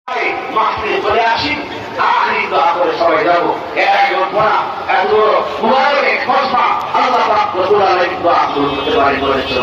মাহফিলে চলে আসি, আখরি দোয়া করে সবাই যাবো। এর আগে উঠবো না। এত বড় মুবারক এক ফসফা আল্লাহ পাক রব্বুল আলামিন দোয়া কবুল করতে পারেন বলেছিল।